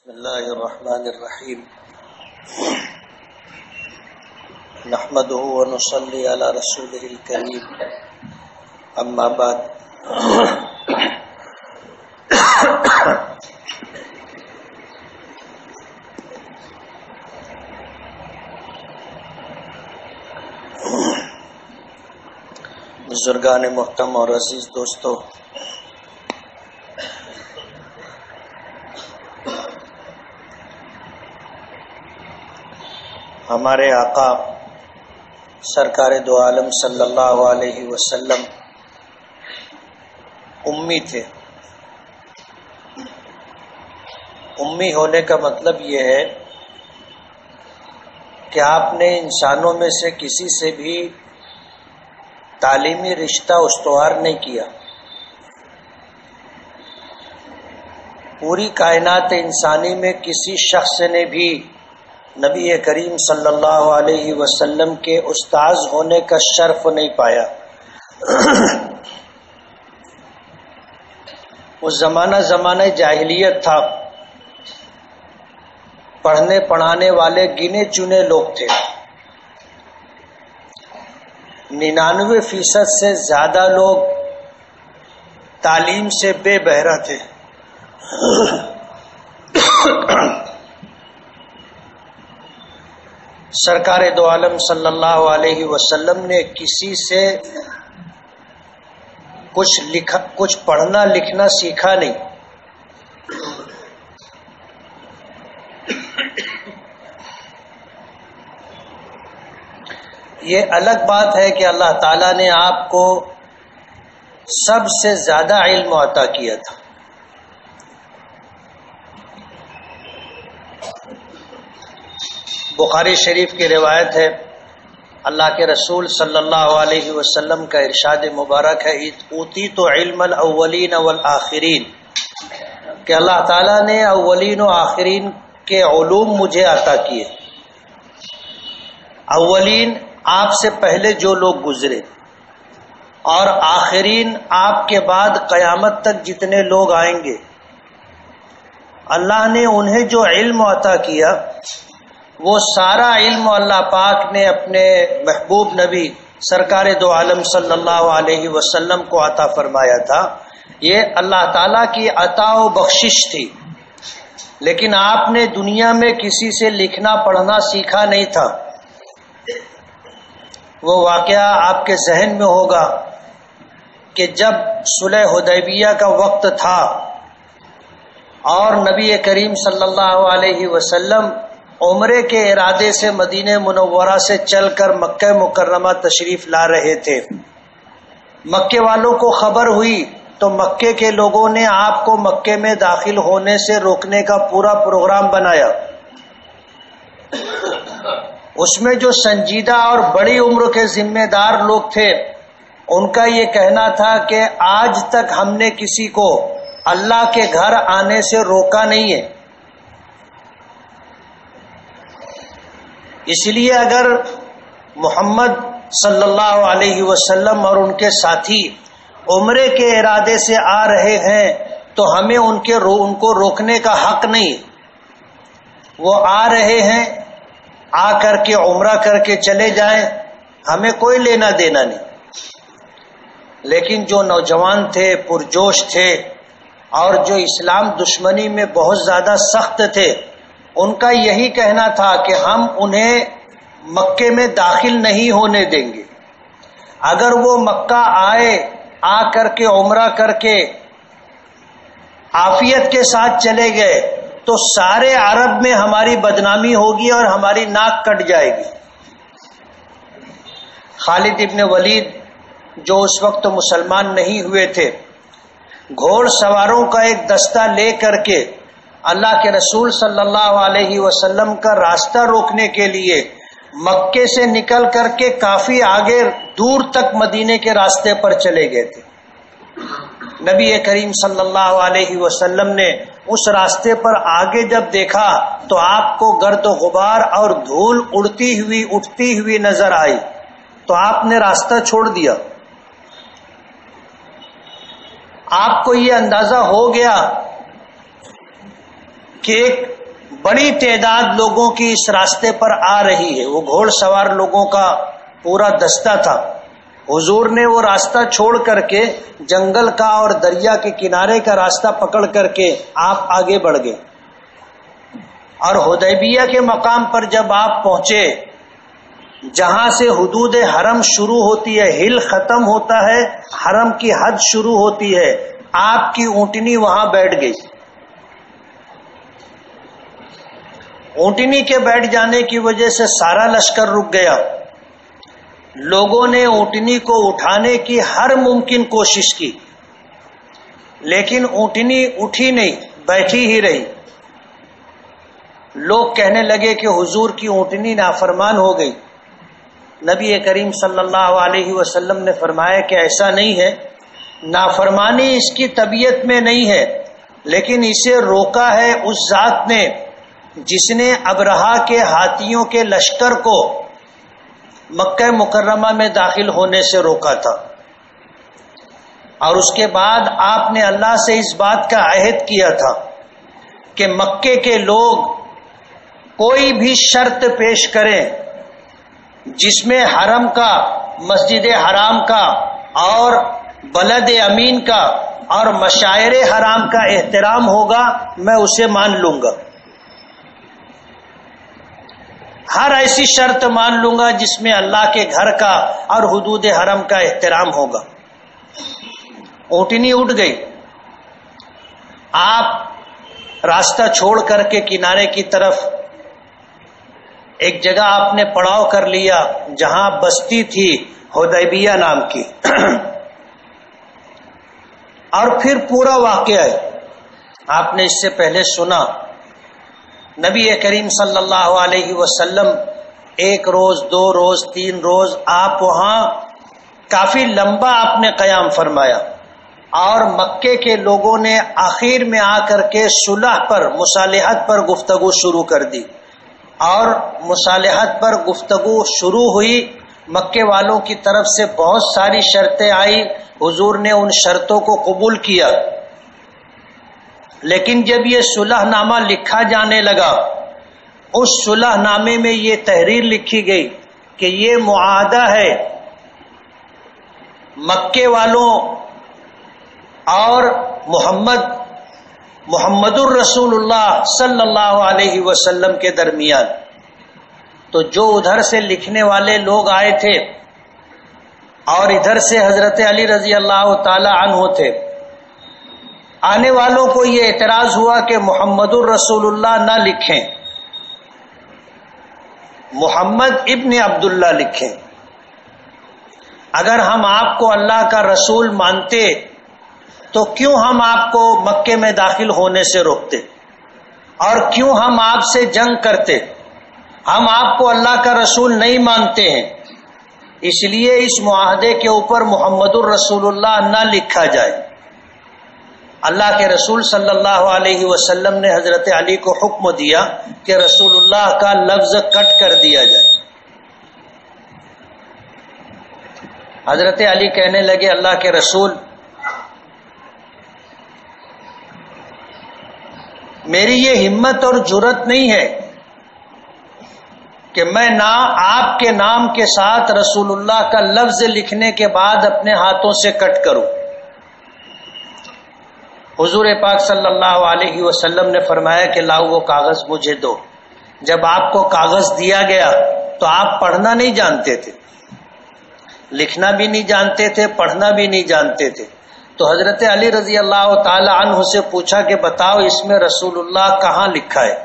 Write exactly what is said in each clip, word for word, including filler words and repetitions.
بسم اللہ الرحمن الرحیم نحمده ونصلی علی رسوله الکریم اما بعد بزرگان محترم اور عزیز دوستو، ہمارے آقا سرکار دو عالم صلی اللہ علیہ وسلم امی تھے۔ امی ہونے کا مطلب یہ ہے کہ آپ نے انسانوں میں سے کسی سے بھی تعلیمی رشتہ استوار نہیں کیا۔ پوری کائنات انسانی میں کسی شخص نے بھی نبی کریم صلی اللہ علیہ وسلم کے استاذ ہونے کا شرف نہیں پایا۔ وہ زمانہ زمانہ جاہلیت تھا، پڑھنے پڑھانے والے گنے چنے لوگ تھے۔ ننانوے فیصد سے زیادہ لوگ تعلیم سے بے بہرہ تھے۔ سرکار دو عالم صلی اللہ علیہ وسلم نے کسی سے کچھ لکھا کچھ پڑھنا لکھنا سیکھا نہیں۔ یہ الگ بات ہے کہ اللہ تعالیٰ نے آپ کو سب سے زیادہ علم عطا کیا تھا۔ بخاری شریف کی روایت ہے، اللہ کے رسول صلی اللہ علیہ وسلم کا ارشاد مبارک ہے، اوتیت علم الاولین والآخرین، کہ اللہ تعالیٰ نے اولین و آخرین کے علوم مجھے عطا کیے۔ اولین آپ سے پہلے جو لوگ گزرے، اور آخرین آپ کے بعد قیامت تک جتنے لوگ آئیں گے، اللہ نے انہیں جو علم عطا کیا وہ سارا علم اللہ پاک نے اپنے محبوب نبی سرکار دو عالم صلی اللہ علیہ وسلم کو عطا فرمایا تھا۔ یہ اللہ تعالیٰ کی عطا و بخشش تھی، لیکن آپ نے دنیا میں کسی سے لکھنا پڑھنا سیکھا نہیں تھا۔ وہ واقعہ آپ کے ذہن میں ہوگا کہ جب صلح حدیبیہ کا وقت تھا اور نبی کریم صلی اللہ علیہ وسلم عمرے کے ارادے سے مدینہ منورہ سے چل کر مکہ مکرمہ تشریف لا رہے تھے، مکے والوں کو خبر ہوئی تو مکے کے لوگوں نے آپ کو مکے میں داخل ہونے سے روکنے کا پورا پروگرام بنایا۔ اس میں جو سنجیدہ اور بڑی عمر کے ذمہ دار لوگ تھے، ان کا یہ کہنا تھا کہ آج تک ہم نے کسی کو اللہ کے گھر آنے سے روکا نہیں ہے، اس لیے اگر محمد صلی اللہ علیہ وسلم اور ان کے ساتھی عمرے کے ارادے سے آ رہے ہیں تو ہمیں ان کے رو ان کو روکنے کا حق نہیں۔ وہ آ رہے ہیں، آ کر کے عمرہ کر کے چلے جائیں، ہمیں کوئی لینا دینا نہیں۔ لیکن جو نوجوان تھے، پرجوش تھے، اور جو اسلام دشمنی میں بہت زیادہ سخت تھے، ان کا یہی کہنا تھا کہ ہم انہیں مکے میں داخل نہیں ہونے دیں گے۔ اگر وہ مکہ آئے، آ کر کے عمرہ کر کے عافیت کے ساتھ چلے گئے تو سارے عرب میں ہماری بدنامی ہوگی اور ہماری ناک کٹ جائے گی۔ خالد ابن ولید جو اس وقت مسلمان نہیں ہوئے تھے، گھوڑ سواروں کا ایک دستہ لے کر کے اللہ کے رسول صلی اللہ علیہ وسلم کا راستہ روکنے کے لیے مکے سے نکل کر کے کافی آگے دور تک مدینے کے راستے پر چلے گئے تھے۔ نبی کریم صلی اللہ علیہ وسلم نے اس راستے پر آگے جب دیکھا تو آپ کو گرد و غبار اور دھول اڑتی ہوئی اٹھتی ہوئی نظر آئی، تو آپ نے راستہ چھوڑ دیا۔ آپ کو یہ اندازہ ہو گیا کہ ایک بڑی تعداد لوگوں کی اس راستے پر آ رہی ہے. وہ گھوڑ سوار لوگوں کا پورا دستہ تھا. حضور نے وہ راستہ چھوڑ کر کے جنگل کا اور دریا کے کنارے کا راستہ پکڑ کر کے آپ آگے بڑھ گئے. اور حدیبیہ کے مقام پر جب آپ پہنچے, جہاں سے حدود حرم شروع ہوتی ہے, ہل ختم ہوتا ہے, حرم کی حد شروع ہوتی ہے, آپ کی اونٹنی وہاں بیٹھ گئی. اونٹنی کے بیٹھ جانے کی وجہ سے سارا لشکر رک گیا. لوگوں نے اونٹنی کو اٹھانے کی ہر ممکن کوشش کی, لیکن اونٹنی اٹھی نہیں, بیٹھی ہی رہی. لوگ کہنے لگے کہ حضور کی اونٹنی نافرمان ہو گئی. نبی کریم صلی اللہ علیہ وسلم نے فرمایا کہ ایسا نہیں ہے, نافرمانی اس کی طبیعت میں نہیں ہے, لیکن اسے روکا ہے اس ذات نے جس نے ابرہا کے ہاتھیوں کے لشکر کو مکہ مکرمہ میں داخل ہونے سے روکا تھا. اور اس کے بعد آپ نے اللہ سے اس بات کا عہد کیا تھا کہ مکے کے لوگ کوئی بھی شرط پیش کریں جس میں حرم کا, مسجد حرام کا اور بلد امین کا اور مشاعر حرام کا احترام ہوگا, میں اسے مان لوں گا. ہر ایسی شرط مان لوں گا جس میں اللہ کے گھر کا اور حدود حرم کا احترام ہوگا. اونٹنی اٹھ گئی. آپ راستہ چھوڑ کر کے کنارے کی طرف ایک جگہ آپ نے پڑاؤ کر لیا جہاں بستی تھی حدیبیہ نام کی. اور پھر پورا واقعہ ہے آپ نے اس سے پہلے سنا. نبی کریم صلی اللہ علیہ وسلم ایک روز, دو روز, تین روز آپ وہاں کافی لمبا آپ نے قیام فرمایا, اور مکے کے لوگوں نے آخر میں آ کر کے صلح پر, مصالحت پر گفتگو شروع کر دی. اور مصالحت پر گفتگو شروع ہوئی. مکے والوں کی طرف سے بہت ساری شرطیں آئی, حضور نے ان شرطوں کو قبول کیا. لیکن جب یہ صلح نامہ لکھا جانے لگا, اس صلح نامے میں یہ تحریر لکھی گئی کہ یہ معاہدہ ہے مکے والوں اور محمد محمد الرسول اللہ صلی اللہ علیہ وسلم کے درمیان. تو جو ادھر سے لکھنے والے لوگ آئے تھے اور ادھر سے حضرت علی رضی اللہ تعالی عنہ تھے, آنے والوں کو یہ اعتراض ہوا کہ محمد الرسول اللہ نہ لکھیں, محمد ابن عبداللہ لکھیں. اگر ہم آپ کو اللہ کا رسول مانتے تو کیوں ہم آپ کو مکے میں داخل ہونے سے روکتے, اور کیوں ہم آپ سے جنگ کرتے؟ ہم آپ کو اللہ کا رسول نہیں مانتے ہیں, اس لیے اس معاہدے کے اوپر محمد الرسول اللہ نہ لکھا جائے. اللہ کے رسول صلی اللہ علیہ وسلم نے حضرت علی کو حکم دیا کہ رسول اللہ کا لفظ کٹ کر دیا جائے. حضرت علی کہنے لگے, اللہ کے رسول, میری یہ ہمت اور جرت نہیں ہے کہ میں نہ آپ کے نام کے ساتھ رسول اللہ کا لفظ لکھنے کے بعد اپنے ہاتھوں سے کٹ کروں. حضور پاک صلی اللہ علیہ وسلم نے فرمایا کہ لاؤ وہ کاغذ مجھے دو. جب آپ کو کاغذ دیا گیا تو آپ پڑھنا نہیں جانتے تھے, لکھنا بھی نہیں جانتے تھے, پڑھنا بھی نہیں جانتے تھے. تو حضرت علی رضی اللہ تعالی عنہ سے پوچھا کہ بتاؤ اس میں رسول اللہ کہاں لکھا ہے.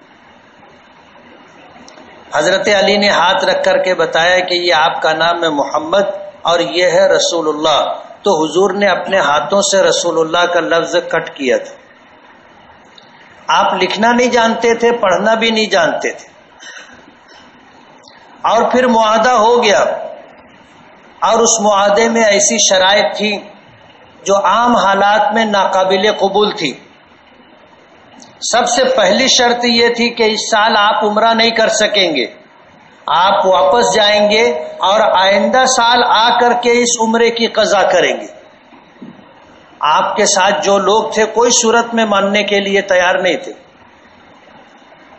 حضرت علی نے ہاتھ رکھ کر کے بتایا کہ یہ آپ کا نام ہے محمد اور یہ ہے رسول اللہ. تو حضور نے اپنے ہاتھوں سے رسول اللہ کا لفظ کٹ کیا تھا. آپ لکھنا نہیں جانتے تھے, پڑھنا بھی نہیں جانتے تھے. اور پھر معاہدہ ہو گیا, اور اس معاہدے میں ایسی شرائط تھی جو عام حالات میں ناقابل قبول تھی. سب سے پہلی شرط یہ تھی کہ اس سال آپ عمرہ نہیں کر سکیں گے, آپ واپس جائیں گے اور آئندہ سال آ کر کے اس عمرے کی قضا کریں گے. آپ کے ساتھ جو لوگ تھے کوئی صورت میں ماننے کے لیے تیار نہیں تھے.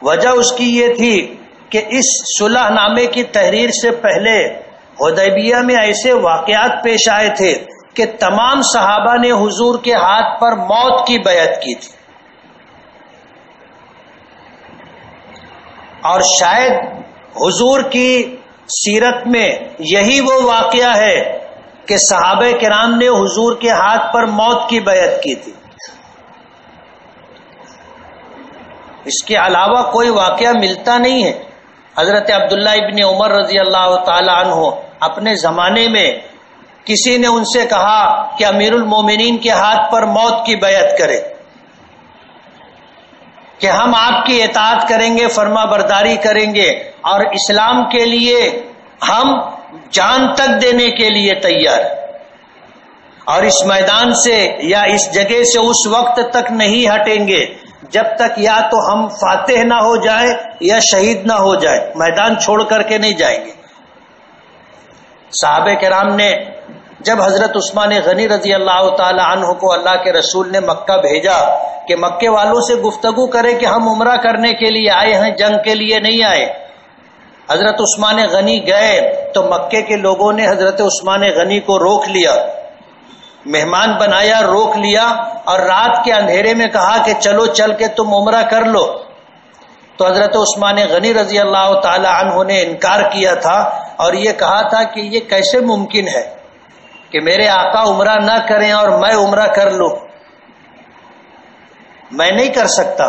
وجہ اس کی یہ تھی کہ اس صلح نامے کی تحریر سے پہلے حدیبیہ میں ایسے واقعات پیش آئے تھے کہ تمام صحابہ نے حضور کے ہاتھ پر موت کی بیعت کی تھی، اور شاید حضور کی سیرت میں یہی وہ واقعہ ہے کہ صحابہ کرام نے حضور کے ہاتھ پر موت کی بیعت کی تھی۔ اس کے علاوہ کوئی واقعہ ملتا نہیں ہے۔ حضرت عبداللہ ابن عمر رضی اللہ تعالی عنہ اپنے زمانے میں کسی نے ان سے کہا کہ امیر المومنین کے ہاتھ پر موت کی بیعت کرے کہ ہم آپ کی اطاعت کریں گے، فرما برداری کریں گے، اور اسلام کے لیے ہم جان تک دینے کے لیے تیار، اور اس میدان سے یا اس جگہ سے اس وقت تک نہیں ہٹیں گے جب تک یا تو ہم فاتح نہ ہو جائے یا شہید نہ ہو جائے، میدان چھوڑ کر کے نہیں جائیں گے۔ صحابہ کرام نے جب حضرت عثمان غنی رضی اللہ تعالی عنہ کو اللہ کے رسول نے مکہ بھیجا کہ مکے والوں سے گفتگو کرے کہ ہم عمرہ کرنے کے لیے آئے ہیں، جنگ کے لیے نہیں آئے، حضرت عثمان غنی گئے تو مکے کے لوگوں نے حضرت عثمان غنی کو روک لیا، مہمان بنایا، روک لیا، اور رات کے اندھیرے میں کہا کہ چلو چل کے تم عمرہ کر لو۔ تو حضرت عثمان غنی رضی اللہ تعالی عنہ نے انکار کیا تھا اور یہ کہا تھا کہ یہ کیسے ممکن ہے کہ میرے آقا عمرہ نہ کریں اور میں عمرہ کر لوں، میں نہیں کر سکتا۔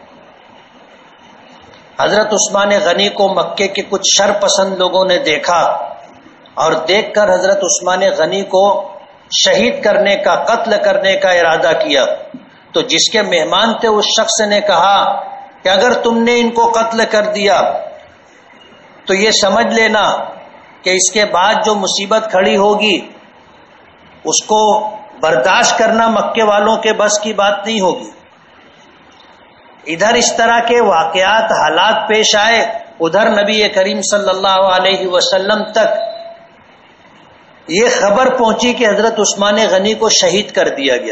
حضرت عثمان غنی کو مکے کے کچھ شر پسند لوگوں نے دیکھا اور دیکھ کر حضرت عثمان غنی کو شہید کرنے کا، قتل کرنے کا ارادہ کیا۔ تو جس کے مہمان تھے اس شخص نے کہا کہ اگر تم نے ان کو قتل کر دیا تو یہ سمجھ لینا کہ اس کے بعد جو مصیبت کھڑی ہوگی اس کو برداشت کرنا مکے والوں کے بس کی بات نہیں ہوگی۔ ادھر اس طرح کے واقعات، حالات پیش آئے، ادھر نبی کریم صلی اللہ علیہ وسلم تک یہ خبر پہنچی کہ حضرت عثمان غنی کو شہید کر دیا گیا۔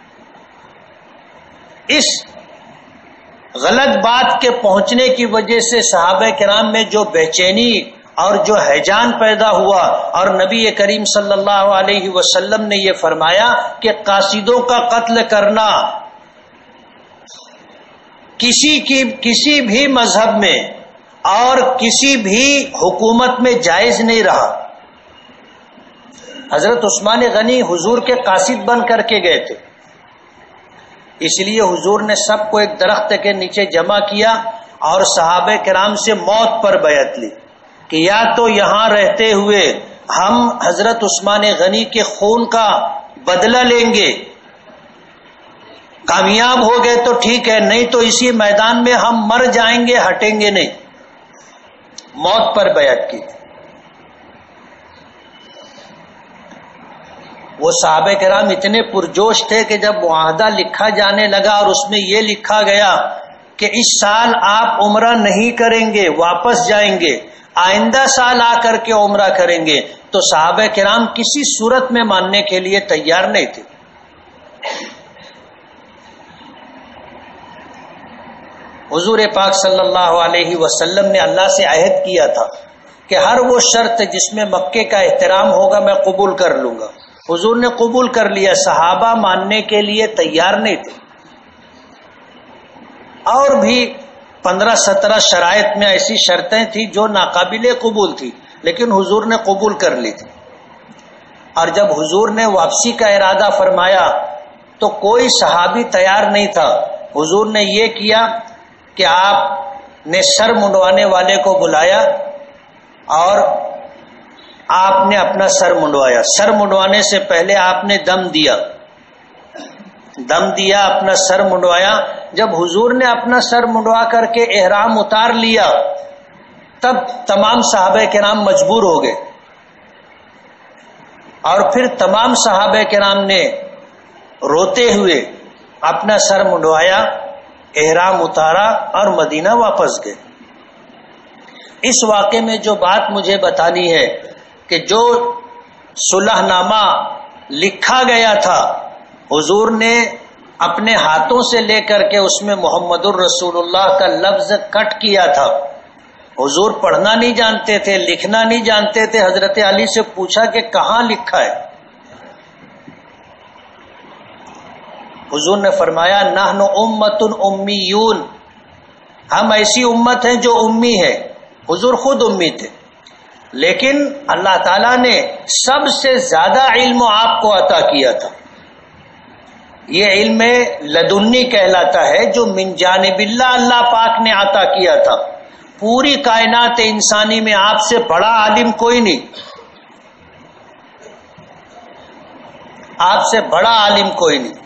اس غلط بات کے پہنچنے کی وجہ سے صحابہ کرام میں جو بے چینی اور جو ہیجان پیدا ہوا، اور نبی کریم صلی اللہ علیہ وسلم نے یہ فرمایا کہ قاصدوں کا قتل کرنا کسی کی کسی بھی مذہب میں اور کسی بھی حکومت میں جائز نہیں رہا۔ حضرت عثمان غنی حضور کے قاصد بن کر کے گئے تھے، اس لیے حضور نے سب کو ایک درخت کے نیچے جمع کیا اور صحابہ کرام سے موت پر بیعت لی کہ یا تو یہاں رہتے ہوئے ہم حضرت عثمان غنی کے خون کا بدلہ لیں گے، کامیاب ہو گئے تو ٹھیک ہے، نہیں تو اسی میدان میں ہم مر جائیں گے، ہٹیں گے نہیں۔ موت پر بیعت کی۔ وہ صحابہ کرام اتنے پرجوش تھے کہ جب معاہدہ لکھا جانے لگا اور اس میں یہ لکھا گیا کہ اس سال آپ عمرہ نہیں کریں گے، واپس جائیں گے، آئندہ سال آ کر کے عمرہ کریں گے، تو صحابہ کرام کسی صورت میں ماننے کے لیے تیار نہیں تھے۔ حضور پاک صلی اللہ علیہ وسلم نے اللہ سے عہد کیا تھا کہ ہر وہ شرط جس میں مکے کا احترام ہوگا میں قبول کر لوں گا۔ حضور نے قبول کر لیا، صحابہ ماننے کے لیے تیار نہیں تھے۔ اور بھی پندرہ سترہ شرائط میں ایسی شرطیں تھیں جو ناقابل قبول تھی، لیکن حضور نے قبول کر لی تھی۔ اور جب حضور نے واپسی کا ارادہ فرمایا تو کوئی صحابی تیار نہیں تھا۔ حضور نے یہ کیا کہ آپ نے سر منڈوانے والے کو بلایا اور آپ نے اپنا سر منڈوایا۔ سر منڈوانے سے پہلے آپ نے دم دیا دم دیا اپنا سر منڈوایا۔ جب حضور نے اپنا سر منڈوا کر کے احرام اتار لیا تب تمام صحابہ کرام مجبور ہو گئے، اور پھر تمام صحابہ کرام نے روتے ہوئے اپنا سر منڈوایا، احرام اتارا اور مدینہ واپس گئے۔ اس واقعے میں جو بات مجھے بتانی ہے کہ جو صلح نامہ لکھا گیا تھا، حضور نے اپنے ہاتھوں سے لے کر کے اس میں محمد الرسول اللہ کا لفظ کٹ کیا تھا. حضور پڑھنا نہیں جانتے تھے، لکھنا نہیں جانتے تھے. حضرت علی سے پوچھا کہ کہاں لکھا ہے؟ حضور نے فرمایا نحن امت امیون، ہم ایسی امت ہیں جو امی ہے. حضور خود امی تھے، لیکن اللہ تعالیٰ نے سب سے زیادہ علم آپ کو عطا کیا تھا. یہ علم لدنی کہلاتا ہے، جو من جانب اللہ اللہ پاک نے عطا کیا تھا. پوری کائنات انسانی میں آپ سے بڑا عالم کوئی نہیں، آپ سے بڑا عالم کوئی نہیں.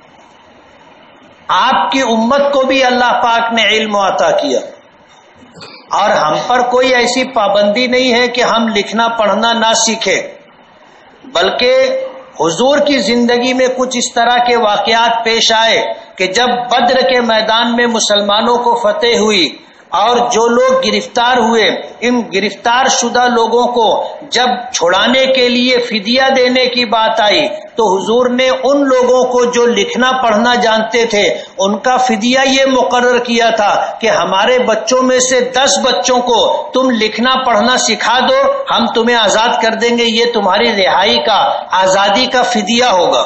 آپ کی امت کو بھی اللہ پاک نے علم عطا کیا، اور ہم پر کوئی ایسی پابندی نہیں ہے کہ ہم لکھنا پڑھنا نہ سیکھیں، بلکہ حضور کی زندگی میں کچھ اس طرح کے واقعات پیش آئے کہ جب بدر کے میدان میں مسلمانوں کو فتح ہوئی اور جو لوگ گرفتار ہوئے، ان گرفتار شدہ لوگوں کو جب چھڑانے کے لیے فدیہ دینے کی بات آئی تو حضور نے ان لوگوں کو جو لکھنا پڑھنا جانتے تھے ان کا فدیہ یہ مقرر کیا تھا کہ ہمارے بچوں میں سے دس بچوں کو تم لکھنا پڑھنا سکھا دو، ہم تمہیں آزاد کر دیں گے، یہ تمہاری رہائی کا، آزادی کا فدیہ ہوگا.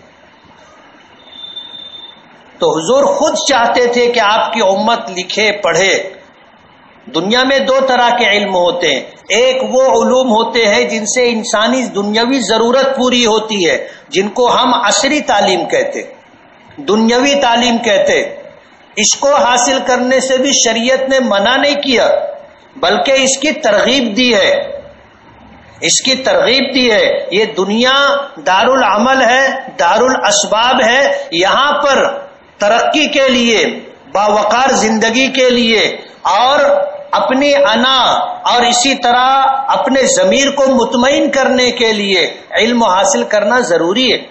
تو حضور خود چاہتے تھے کہ آپ کی امت لکھے پڑھے. دنیا میں دو طرح کے علم ہوتے ہیں، ایک وہ علوم ہوتے ہیں جن سے انسانی دنیاوی ضرورت پوری ہوتی ہے، جن کو ہم عصری تعلیم کہتے، دنیاوی تعلیم کہتے. اس کو حاصل کرنے سے بھی شریعت نے منع نہیں کیا، بلکہ اس کی ترغیب دی ہے، اس کی ترغیب دی ہے. یہ دنیا دار العمل ہے، دار الاسباب ہے. یہاں پر ترقی کے لیے، باوقار زندگی کے لیے، اور اپنی انا اور اسی طرح اپنے ضمیر کو مطمئن کرنے کے لیے علم حاصل کرنا ضروری ہے.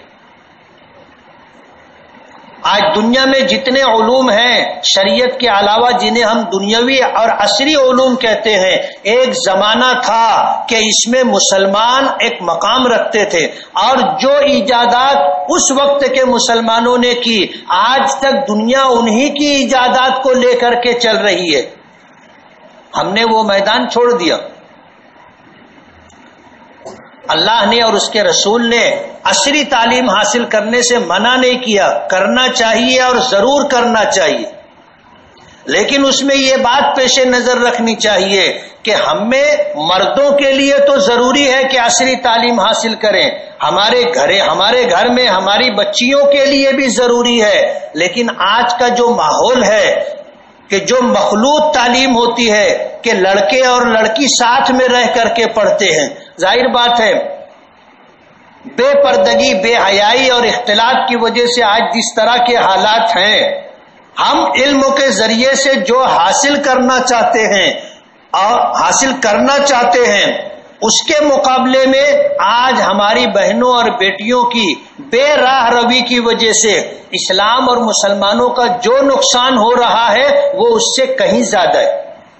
آج دنیا میں جتنے علوم ہیں شریعت کے علاوہ، جنہیں ہم دنیاوی اور عصری علوم کہتے ہیں، ایک زمانہ تھا کہ اس میں مسلمان ایک مقام رکھتے تھے، اور جو ایجادات اس وقت کے مسلمانوں نے کی، آج تک دنیا انہی کی ایجادات کو لے کر کے چل رہی ہے. ہم نے وہ میدان چھوڑ دیا. اللہ نے اور اس کے رسول نے عصری تعلیم حاصل کرنے سے منع نہیں کیا، کرنا چاہیے اور ضرور کرنا چاہیے، لیکن اس میں یہ بات پیش نظر رکھنی چاہیے کہ ہمیں مردوں کے لیے تو ضروری ہے کہ عصری تعلیم حاصل کریں، ہمارے گھر ہمارے گھر میں ہماری بچیوں کے لیے بھی ضروری ہے. لیکن آج کا جو ماحول ہے کہ جو مخلوط تعلیم ہوتی ہے کہ لڑکے اور لڑکی ساتھ میں رہ کر کے پڑھتے ہیں، ظاہر بات ہے بے پردگی، بے حیائی اور اختلاط کی وجہ سے آج جس طرح کے حالات ہیں، ہم علم کے ذریعے سے جو حاصل کرنا چاہتے ہیں اور حاصل کرنا چاہتے ہیں اس کے مقابلے میں آج ہماری بہنوں اور بیٹیوں کی بے راہ روی کی وجہ سے اسلام اور مسلمانوں کا جو نقصان ہو رہا ہے وہ اس سے کہیں زیادہ ہے.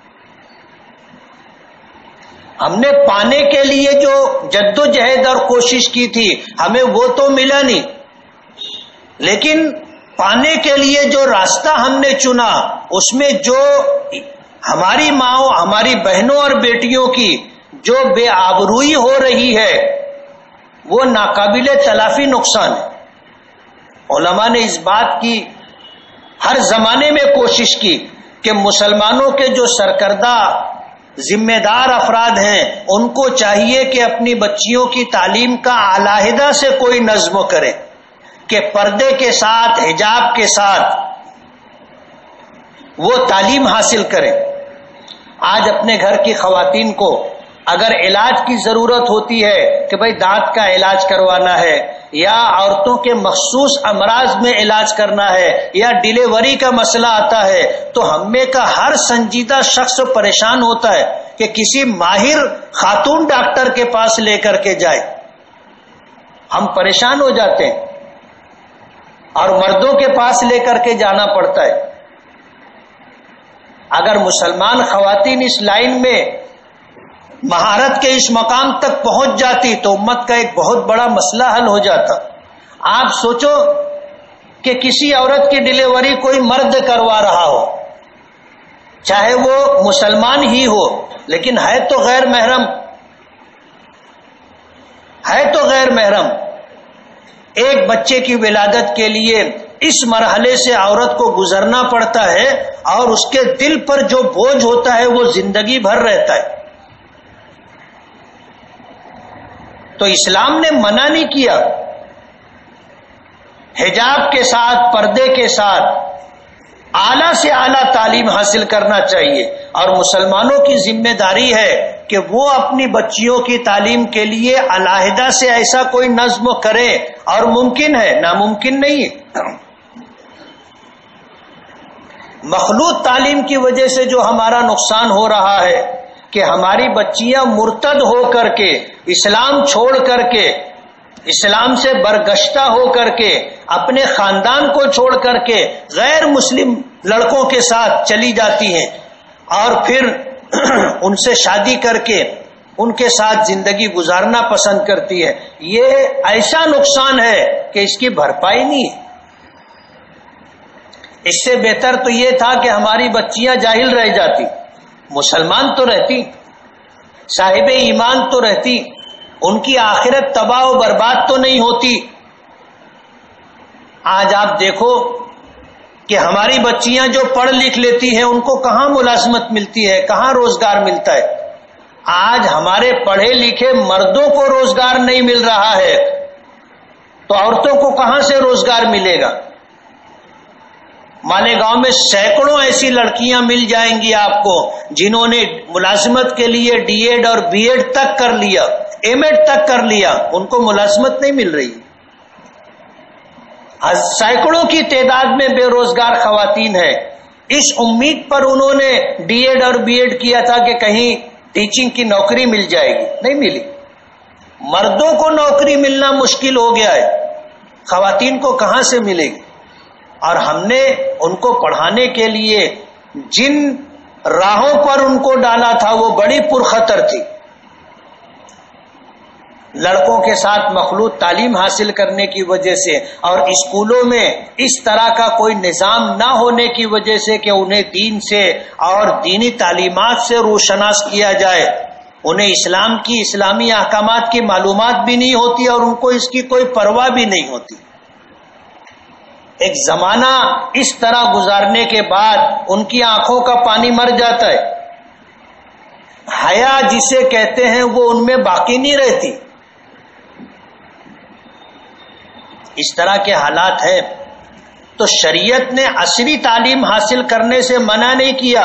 ہم نے پانے کے لیے جو جد و جہد اور کوشش کی تھی ہمیں وہ تو ملا نہیں، لیکن پانے کے لیے جو راستہ ہم نے چنا اس میں جو ہماری ماں ہماری بہنوں اور بیٹیوں کی جو بے آبروئی ہو رہی ہے وہ ناقابل تلافی نقصان ہے. علماء نے اس بات کی ہر زمانے میں کوشش کی کہ مسلمانوں کے جو سرکردہ ذمہ دار افراد ہیں ان کو چاہیے کہ اپنی بچیوں کی تعلیم کا علیحدہ سے کوئی نظم کریں کہ پردے کے ساتھ، حجاب کے ساتھ وہ تعلیم حاصل کریں. آج اپنے گھر کی خواتین کو اگر علاج کی ضرورت ہوتی ہے کہ بھئی دانت کا علاج کروانا ہے یا عورتوں کے مخصوص امراض میں علاج کرنا ہے یا ڈیلیوری کا مسئلہ آتا ہے تو ہم میں کا ہر سنجیدہ شخص پریشان ہوتا ہے کہ کسی ماہر خاتون ڈاکٹر کے پاس لے کر کے جائے. ہم پریشان ہو جاتے ہیں اور مردوں کے پاس لے کر کے جانا پڑتا ہے. اگر مسلمان خواتین اس لائن میں مہارت کے اس مقام تک پہنچ جاتی تو امت کا ایک بہت بڑا مسئلہ حل ہو جاتا. آپ سوچو کہ کسی عورت کی ڈلیوری کوئی مرد کروا رہا ہو، چاہے وہ مسلمان ہی ہو، لیکن ہے تو غیر محرم، ہے تو غیر محرم۔ ایک بچے کی ولادت کے لیے اس مرحلے سے عورت کو گزرنا پڑتا ہے، اور اس کے دل پر جو بوجھ ہوتا ہے وہ زندگی بھر رہتا ہے۔ تو اسلام نے منع نہیں کیا، حجاب کے ساتھ، پردے کے ساتھ اعلیٰ سے اعلیٰ تعلیم حاصل کرنا چاہیے، اور مسلمانوں کی ذمہ داری ہے کہ وہ اپنی بچیوں کی تعلیم کے لیے علیحدہ سے ایسا کوئی نظم کرے، اور ممکن ہے، ناممکن نہیں ہے۔ مخلوط تعلیم کی وجہ سے جو ہمارا نقصان ہو رہا ہے کہ ہماری بچیاں مرتد ہو کر کے، اسلام چھوڑ کر کے، اسلام سے برگشتہ ہو کر کے، اپنے خاندان کو چھوڑ کر کے غیر مسلم لڑکوں کے ساتھ چلی جاتی ہیں، اور پھر ان سے شادی کر کے ان کے ساتھ زندگی گزارنا پسند کرتی ہے۔ یہ ایسا نقصان ہے کہ اس کی بھرپائی نہیں ہے۔ اس سے بہتر تو یہ تھا کہ ہماری بچیاں جاہل رہ جاتی، مسلمان تو رہتی، صاحب ایمان تو رہتی، ان کی آخرت تباہ و برباد تو نہیں ہوتی۔ آج آپ دیکھو کہ ہماری بچیاں جو پڑھ لکھ لیتی ہیں، ان کو کہاں ملازمت ملتی ہے، کہاں روزگار ملتا ہے۔ آج ہمارے پڑھے لکھے مردوں کو روزگار نہیں مل رہا ہے، تو عورتوں کو کہاں سے روزگار ملے گا؟ مالیگاؤں میں سینکڑوں ایسی لڑکیاں مل جائیں گی آپ کو جنہوں نے ملازمت کے لیے ڈی ایڈ اور بی ایڈ تک کر لیا، ایم ایڈ تک کر لیا، ان کو ملازمت نہیں مل رہی۔ سینکڑوں کی تعداد میں بے روزگار خواتین ہیں، اس امید پر انہوں نے ڈی ایڈ اور بی ایڈ کیا تھا کہ کہیں ٹیچنگ کی نوکری مل جائے گی، نہیں ملی۔ مردوں کو نوکری ملنا مشکل ہو گیا ہے، خواتین کو کہاں سے ملے گی؟ اور ہم نے ان کو پڑھانے کے لیے جن راہوں پر ان کو ڈالا تھا وہ بڑی پرخطر تھی۔ لڑکوں کے ساتھ مخلوط تعلیم حاصل کرنے کی وجہ سے، اور اسکولوں میں اس طرح کا کوئی نظام نہ ہونے کی وجہ سے کہ انہیں دین سے اور دینی تعلیمات سے روشناس کیا جائے، انہیں اسلام کی، اسلامی احکامات کی معلومات بھی نہیں ہوتی، اور ان کو اس کی کوئی پرواہ بھی نہیں ہوتی۔ ایک زمانہ اس طرح گزارنے کے بعد ان کی آنکھوں کا پانی مر جاتا ہے، حیا جسے کہتے ہیں وہ ان میں باقی نہیں رہتی۔ اس طرح کے حالات ہیں، تو شریعت نے عصری تعلیم حاصل کرنے سے منع نہیں کیا،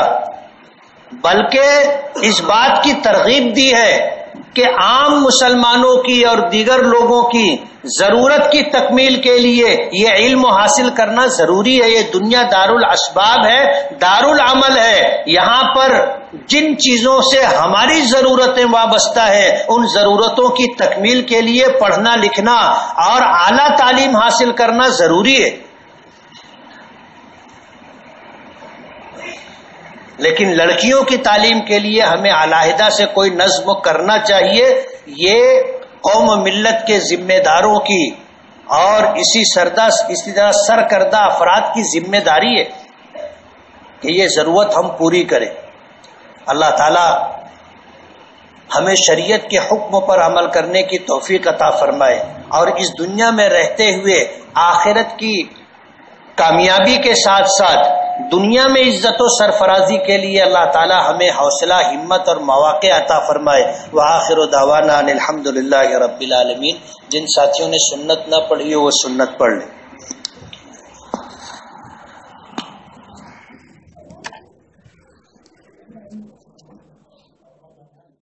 بلکہ اس بات کی ترغیب دی ہے کہ عام مسلمانوں کی اور دیگر لوگوں کی ضرورت کی تکمیل کے لیے یہ علم حاصل کرنا ضروری ہے۔ یہ دنیا دار الاسباب ہے، دار العمل ہے، یہاں پر جن چیزوں سے ہماری ضرورتیں وابستہ ہیں ان ضرورتوں کی تکمیل کے لیے پڑھنا لکھنا اور اعلیٰ تعلیم حاصل کرنا ضروری ہے۔ لیکن لڑکیوں کی تعلیم کے لیے ہمیں علیحدہ سے کوئی نظم کرنا چاہیے۔ یہ قوم و ملت کے ذمہ داروں کی اور اسی سردہ اسی طرح سرکردہ افراد کی ذمہ داری ہے کہ یہ ضرورت ہم پوری کریں۔ اللہ تعالی ہمیں شریعت کے حکم پر عمل کرنے کی توفیق عطا فرمائے، اور اس دنیا میں رہتے ہوئے آخرت کی کامیابی کے ساتھ ساتھ دنیا میں عزت و سرفرازی کے لیے اللہ تعالی ہمیں حوصلہ، ہمت اور مواقع عطا فرمائے۔ وآخر دعوانا ان الحمد للہ رب العالمین۔ جن ساتھیوں نے سنت نہ پڑھی ہو وہ سنت پڑھ لیں۔